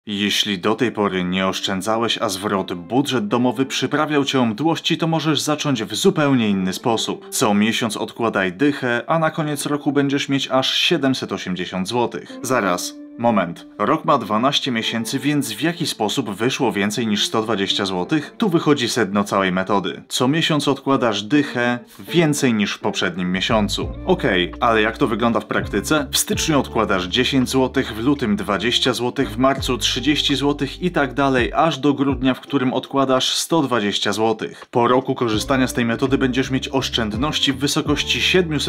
Jeśli do tej pory nie oszczędzałeś, a zwrot budżet domowy przyprawiał cię o mdłości, to możesz zacząć w zupełnie inny sposób. Co miesiąc odkładaj dychę, a na koniec roku będziesz mieć aż 780 zł. Zaraz. Moment. Rok ma 12 miesięcy, więc w jaki sposób wyszło więcej niż 120 zł? Tu wychodzi sedno całej metody. Co miesiąc odkładasz dychę więcej niż w poprzednim miesiącu. Okej, ale jak to wygląda w praktyce? W styczniu odkładasz 10 zł, w lutym 20 zł, w marcu 30 zł i tak dalej, aż do grudnia, w którym odkładasz 120 zł. Po roku korzystania z tej metody będziesz mieć oszczędności w wysokości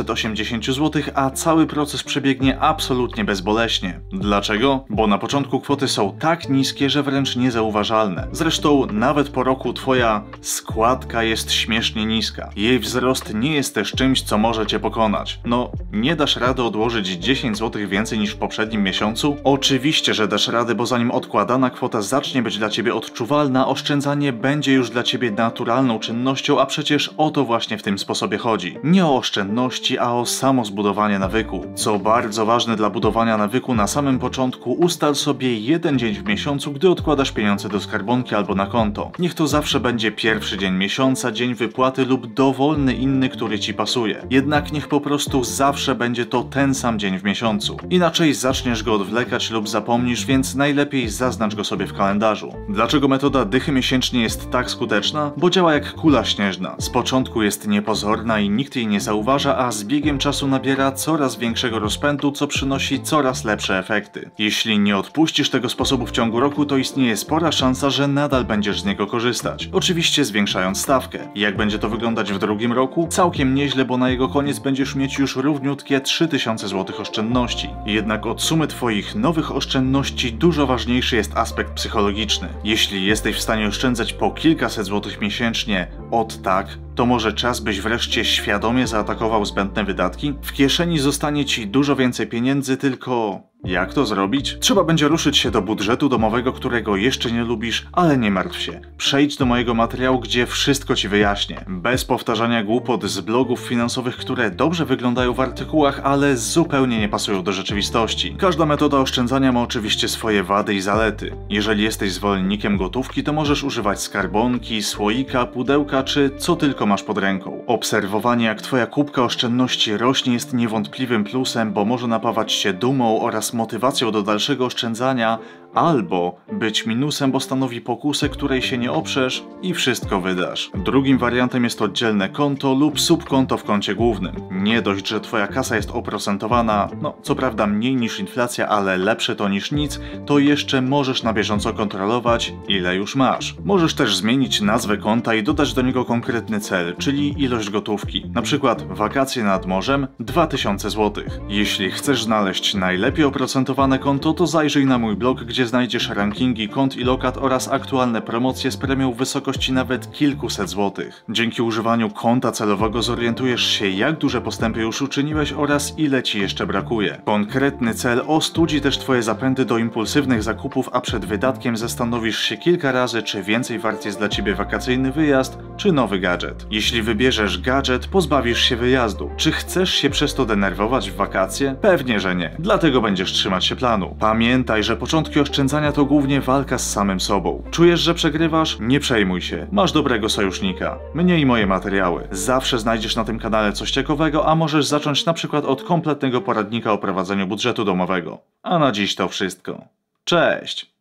780 zł, a cały proces przebiegnie absolutnie bezboleśnie. Dlaczego? Bo na początku kwoty są tak niskie, że wręcz niezauważalne. Zresztą nawet po roku twoja składka jest śmiesznie niska. Jej wzrost nie jest też czymś, co może cię pokonać. No, nie dasz rady odłożyć 10 zł więcej niż w poprzednim miesiącu? Oczywiście, że dasz radę, bo zanim odkładana kwota zacznie być dla ciebie odczuwalna, oszczędzanie będzie już dla ciebie naturalną czynnością, a przecież o to właśnie w tym sposobie chodzi. Nie o oszczędności, a o samo zbudowanie nawyku. Co bardzo ważne dla budowania nawyku, na samym początku ustal sobie jeden dzień w miesiącu, gdy odkładasz pieniądze do skarbonki albo na konto. Niech to zawsze będzie pierwszy dzień miesiąca, dzień wypłaty lub dowolny inny, który ci pasuje. Jednak niech po prostu zawsze będzie to ten sam dzień w miesiącu. Inaczej zaczniesz go odwlekać lub zapomnisz, więc najlepiej zaznacz go sobie w kalendarzu. Dlaczego metoda dychy miesięcznie jest tak skuteczna? Bo działa jak kula śnieżna. Z początku jest niepozorna i nikt jej nie zauważa, a z biegiem czasu nabiera coraz większego rozpędu, co przynosi coraz lepsze efekty. Jeśli nie odpuścisz tego sposobu w ciągu roku, to istnieje spora szansa, że nadal będziesz z niego korzystać. Oczywiście zwiększając stawkę. Jak będzie to wyglądać w drugim roku? Całkiem nieźle, bo na jego koniec będziesz mieć już równiutkie 3000 zł oszczędności. Jednak od sumy twoich nowych oszczędności dużo ważniejszy jest aspekt psychologiczny. Jeśli jesteś w stanie oszczędzać po kilkaset złotych miesięcznie od tak, to może czas, byś wreszcie świadomie zaatakował zbędne wydatki? W kieszeni zostanie ci dużo więcej pieniędzy, tylko jak to zrobić? Trzeba będzie ruszyć się do budżetu domowego, którego jeszcze nie lubisz, ale nie martw się. Przejdź do mojego materiału, gdzie wszystko ci wyjaśnię. Bez powtarzania głupot z blogów finansowych, które dobrze wyglądają w artykułach, ale zupełnie nie pasują do rzeczywistości. Każda metoda oszczędzania ma oczywiście swoje wady i zalety. Jeżeli jesteś zwolennikiem gotówki, to możesz używać skarbonki, słoika, pudełka czy co tylko masz pod ręką. Obserwowanie, jak twoja kubka oszczędności rośnie, jest niewątpliwym plusem, bo może napawać się dumą oraz motywacją do dalszego oszczędzania, albo być minusem, bo stanowi pokusę, której się nie oprzesz i wszystko wydasz. Drugim wariantem jest oddzielne konto lub subkonto w koncie głównym. Nie dość, że twoja kasa jest oprocentowana, no co prawda mniej niż inflacja, ale lepsze to niż nic, to jeszcze możesz na bieżąco kontrolować, ile już masz. Możesz też zmienić nazwę konta i dodać do niego konkretny cel, czyli ilość gotówki. Na przykład wakacje nad morzem 2000 zł. Jeśli chcesz znaleźć najlepiej oprocentowane konto, to zajrzyj na mój blog, gdzie znajdziesz rankingi kont i lokat oraz aktualne promocje z premią w wysokości nawet kilkuset złotych. Dzięki używaniu konta celowego zorientujesz się, jak duże postępy już uczyniłeś oraz ile ci jeszcze brakuje. Konkretny cel ostudzi też twoje zapędy do impulsywnych zakupów, a przed wydatkiem zastanowisz się kilka razy, czy więcej wart jest dla ciebie wakacyjny wyjazd, czy nowy gadżet. Jeśli wybierzesz gadżet, pozbawisz się wyjazdu. Czy chcesz się przez to denerwować w wakacje? Pewnie, że nie. Dlatego będziesz trzymać się planu. Pamiętaj, że początki oszczędzania to głównie walka z samym sobą. Czujesz, że przegrywasz? Nie przejmuj się. Masz dobrego sojusznika. Mnie i moje materiały. Zawsze znajdziesz na tym kanale coś ciekawego, a możesz zacząć na przykład od kompletnego poradnika o prowadzeniu budżetu domowego. A na dziś to wszystko. Cześć!